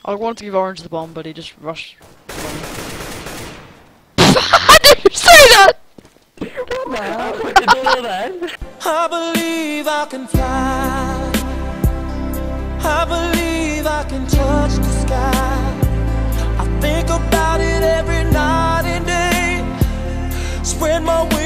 I wanted to give Orange the bomb, but he just rushed. How did you say that? I believe I can fly. I believe I can touch the sky. I think about it every night and day. Spread my wings.